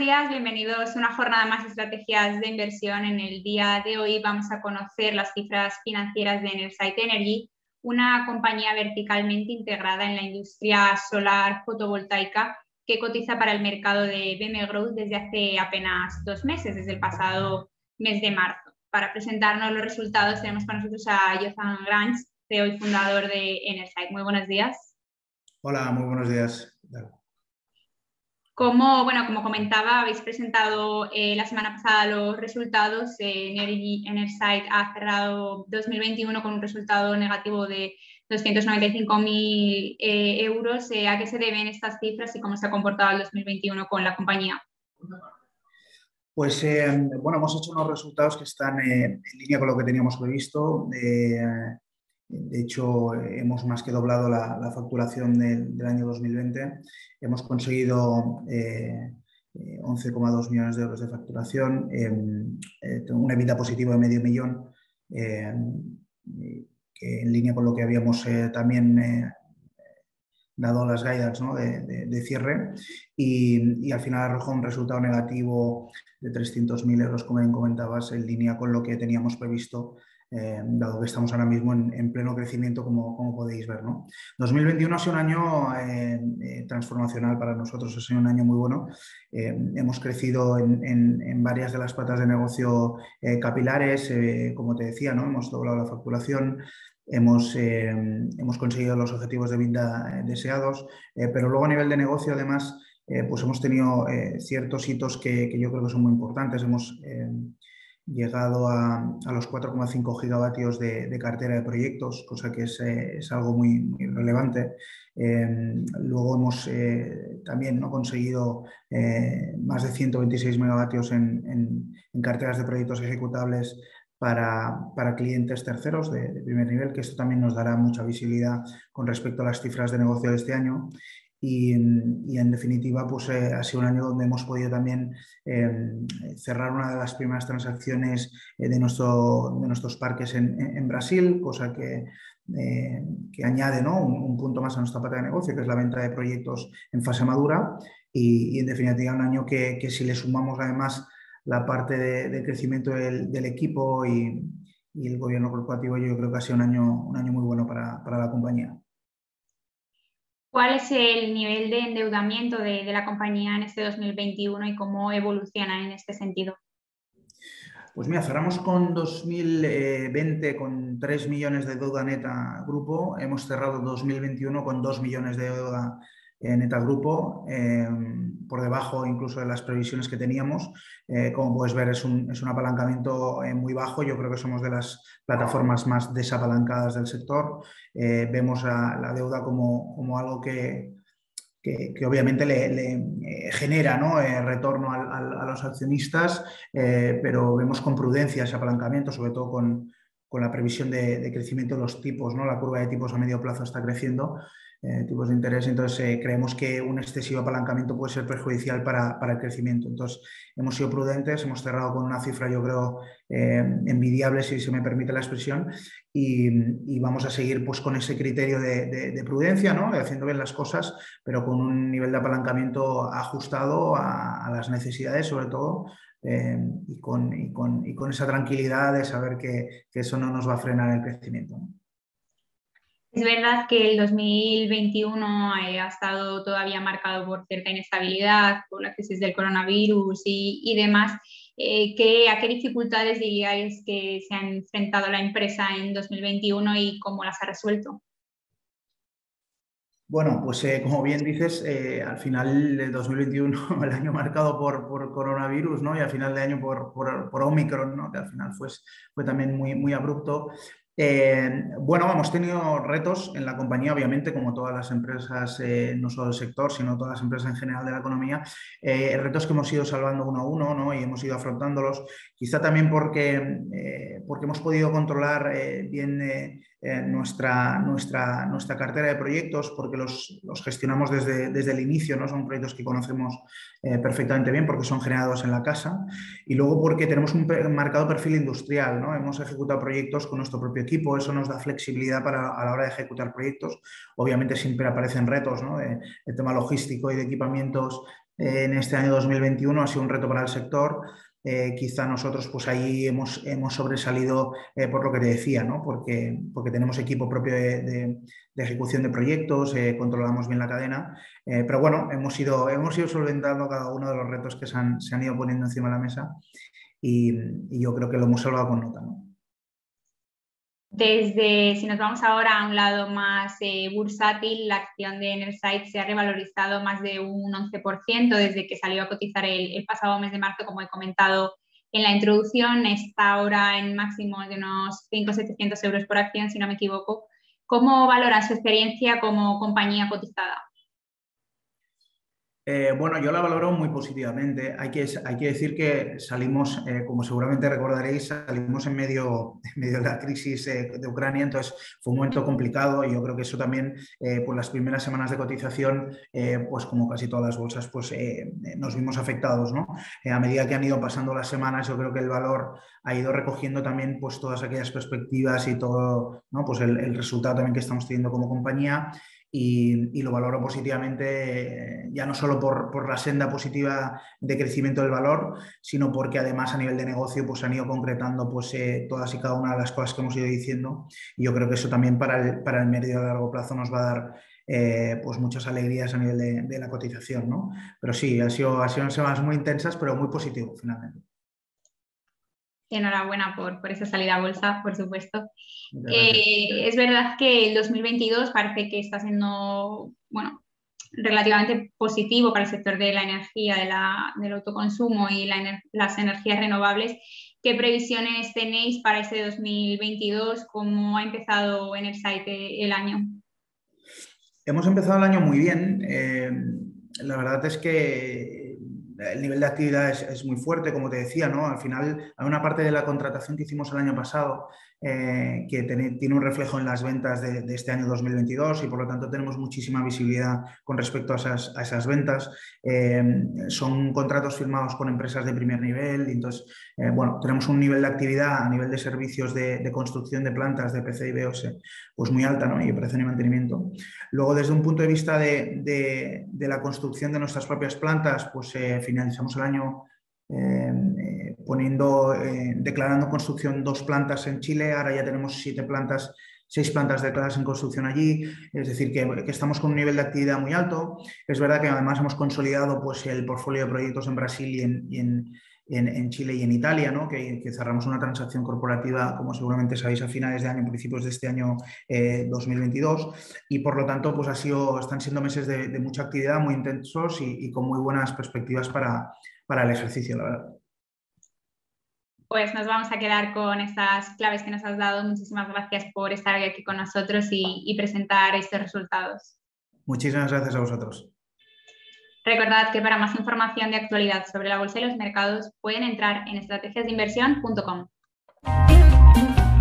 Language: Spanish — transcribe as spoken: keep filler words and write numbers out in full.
días, bienvenidos a una jornada más de estrategias de inversión. En el día de hoy vamos a conocer las cifras financieras de Enerside Energy, una compañía verticalmente integrada en la industria solar fotovoltaica que cotiza para el mercado de B M Growth desde hace apenas dos meses, desde el pasado mes de marzo. Para presentarnos los resultados tenemos con nosotros a Johan Grans, C E O y fundador de Enerside. Muy buenos días. Hola, muy buenos días. Como, bueno, como comentaba, habéis presentado eh, la semana pasada los resultados. Eh, Energy, Enerside ha cerrado dos mil veintiuno con un resultado negativo de doscientos noventa y cinco mil eh, euros. Eh, ¿A qué se deben estas cifras y cómo se ha comportado el dos mil veintiuno con la compañía? Pues eh, bueno, hemos hecho unos resultados que están eh, en línea con lo que teníamos previsto. Eh, de hecho, hemos más que doblado la, la facturación del, del año dos mil veinte. Hemos conseguido eh, once coma dos millones de euros de facturación, eh, eh, un EBITDA positivo de medio millón, eh, que en línea con lo que habíamos eh, también eh, dado las guidance, ¿no? de, de, de cierre, y, y al final arrojó un resultado negativo de trescientos mil euros, como bien comentabas, en línea con lo que teníamos previsto, eh, dado que estamos ahora mismo en, en pleno crecimiento, como, como podéis ver, ¿no? dos mil veintiuno ha sido un año eh, eh, transformacional para nosotros, ha sido un año muy bueno. Eh, hemos crecido en, en, en varias de las patas de negocio eh, capilares, eh, como te decía, ¿no? Hemos doblado la facturación. Hemos, eh, hemos conseguido los objetivos de venta deseados, eh, pero luego a nivel de negocio, además, eh, pues hemos tenido eh, ciertos hitos que, que yo creo que son muy importantes. Hemos eh, llegado a, a los cuatro coma cinco gigavatios de, de cartera de proyectos, cosa que es, eh, es algo muy, muy relevante. Eh, luego hemos eh, también, ¿no? conseguido eh, más de ciento veintiséis megavatios en, en, en carteras de proyectos ejecutables Para, para clientes terceros de, de primer nivel, que esto también nos dará mucha visibilidad con respecto a las cifras de negocio de este año. Y, y en definitiva, pues eh, ha sido un año donde hemos podido también eh, cerrar una de las primeras transacciones eh, de, nuestro, de nuestros parques en, en Brasil, cosa que, eh, que añade, ¿no? un, un punto más a nuestra pata de negocio, que es la venta de proyectos en fase madura. Y, y en definitiva, un año que, que si le sumamos además la parte de, de crecimiento del, del equipo y, y el gobierno corporativo, yo creo que ha sido un año, un año muy bueno para, para la compañía. ¿Cuál es el nivel de endeudamiento de, de la compañía en este dos mil veintiuno y cómo evoluciona en este sentido? Pues mira, cerramos con dos mil veinte con tres millones de deuda neta grupo. Hemos cerrado dos mil veintiuno con dos millones de deuda neta grupo, eh, por debajo incluso de las previsiones que teníamos. Eh, como puedes ver, es un, es un apalancamiento eh, muy bajo. Yo creo que somos de las plataformas más desapalancadas del sector. Eh, vemos a la deuda como, como algo que, que, que obviamente le, le eh, genera, ¿no? eh, retorno al, al, a los accionistas, eh, pero vemos con prudencia ese apalancamiento, sobre todo con, con la previsión de, de crecimiento de los tipos, ¿no? La curva de tipos a medio plazo está creciendo, eh, tipos de interés, entonces eh, creemos que un excesivo apalancamiento puede ser perjudicial para, para el crecimiento. Entonces hemos sido prudentes, hemos cerrado con una cifra, yo creo, eh, envidiable, si se me permite la expresión, y, y vamos a seguir pues, con ese criterio de, de, de prudencia, ¿no? De haciendo bien las cosas, pero con un nivel de apalancamiento ajustado a, a las necesidades, sobre todo, eh, y, con, y, con, y con esa tranquilidad de saber que, que eso no nos va a frenar el crecimiento, ¿no? Es verdad que el dos mil veintiuno eh, ha estado todavía marcado por cierta inestabilidad, por la crisis del coronavirus y, y demás. Eh, ¿qué, ¿A qué dificultades diríais que se ha enfrentado la empresa en dos mil veintiuno y cómo las ha resuelto? Bueno, pues eh, como bien dices, eh, al final del dos mil veintiuno, el año marcado por, por coronavirus, ¿no? Y al final de año por, por, por Omicron, ¿no? Que al final fue, fue también muy, muy abrupto. Eh, bueno, hemos tenido retos en la compañía, obviamente, como todas las empresas, eh, no solo el sector, sino todas las empresas en general de la economía, eh, retos que hemos ido salvando uno a uno, ¿no? Y hemos ido afrontándolos, quizá también porque, eh, porque hemos podido controlar eh, bien eh, eh, nuestra, nuestra, nuestra cartera de proyectos, porque los, los gestionamos desde, desde el inicio, ¿no? Son proyectos que conocemos eh, perfectamente bien porque son generados en la casa, y luego porque tenemos un marcado perfil industrial, ¿no? Hemos ejecutado proyectos con nuestro propio equipo, eso nos da flexibilidad para, a la hora de ejecutar proyectos. Obviamente siempre aparecen retos, ¿no? de, de tema logístico y de equipamientos eh, en este año dos mil veintiuno ha sido un reto para el sector. Eh, quizá nosotros pues ahí hemos, hemos sobresalido eh, por lo que te decía, ¿no? Porque, porque tenemos equipo propio de, de, de ejecución de proyectos, eh, controlamos bien la cadena, eh, pero bueno, hemos ido, hemos ido solventando cada uno de los retos que se han, se han ido poniendo encima de la mesa y, y yo creo que lo hemos salvado con nota, ¿no? Desde, si nos vamos ahora a un lado más eh, bursátil, la acción de Enerside se ha revalorizado más de un once por ciento desde que salió a cotizar el, el pasado mes de marzo, como he comentado en la introducción. Está ahora en máximo de unos cinco mil setecientos euros por acción, si no me equivoco. ¿Cómo valora su experiencia como compañía cotizada? Eh, bueno, yo la valoro muy positivamente. Hay que, hay que decir que salimos, eh, como seguramente recordaréis, salimos en medio, en medio de la crisis eh, de Ucrania, entonces fue un momento complicado y yo creo que eso también, eh, por las primeras semanas de cotización, eh, pues como casi todas las bolsas, pues eh, nos vimos afectados, ¿no? Eh, a medida que han ido pasando las semanas, yo creo que el valor ha ido recogiendo también pues todas aquellas perspectivas y todo, ¿no? Pues el, el resultado también que estamos teniendo como compañía. Y, y lo valoro positivamente, eh, ya no solo por, por la senda positiva de crecimiento del valor, sino porque además a nivel de negocio pues, han ido concretando pues, eh, todas y cada una de las cosas que hemos ido diciendo. Y yo creo que eso también para el, para el medio y largo plazo nos va a dar eh, pues muchas alegrías a nivel de, de la cotización, ¿no? Pero sí, ha sido, ha sido semanas muy intensas, pero muy positivo finalmente. Enhorabuena por, por esa salida a bolsa, por supuesto. Eh, es verdad que el dos mil veintidós parece que está siendo, bueno, relativamente positivo para el sector de la energía, de la, del autoconsumo y la, las energías renovables. ¿Qué previsiones tenéis para este dos mil veintidós? ¿Cómo ha empezado Enerside el año? Hemos empezado el año muy bien. Eh, la verdad es que el nivel de actividad es, es, muy fuerte, como te decía, ¿no? Al final hay una parte de la contratación que hicimos el año pasado eh, que tiene, tiene un reflejo en las ventas de, de este año dos mil veintidós y por lo tanto tenemos muchísima visibilidad con respecto a esas, a esas ventas. Eh, son contratos firmados con empresas de primer nivel y entonces, eh, bueno, tenemos un nivel de actividad a nivel de servicios de, de construcción de plantas de P C y B O S pues muy alta, ¿no? Y operación y mantenimiento. Luego, desde un punto de vista de, de, de la construcción de nuestras propias plantas, pues eh, finalizamos el año eh, eh, poniendo, eh, declarando construcción dos plantas en Chile. Ahora ya tenemos siete plantas, seis plantas declaradas en construcción allí. Es decir, que, que estamos con un nivel de actividad muy alto. Es verdad que además hemos consolidado pues, el portfolio de proyectos en Brasil y en, y en En, en Chile y en Italia, ¿no? que, que cerramos una transacción corporativa, como seguramente sabéis, a finales de año, principios de este año eh, dos mil veintidós, y por lo tanto pues ha sido, están siendo meses de, de mucha actividad, muy intensos y, y con muy buenas perspectivas para, para el ejercicio, la verdad. Pues nos vamos a quedar con estas claves que nos has dado. Muchísimas gracias por estar aquí con nosotros y, y presentar estos resultados. Muchísimas gracias a vosotros. Recordad que para más información de actualidad sobre la bolsa y los mercados pueden entrar en estrategias de inversión punto com.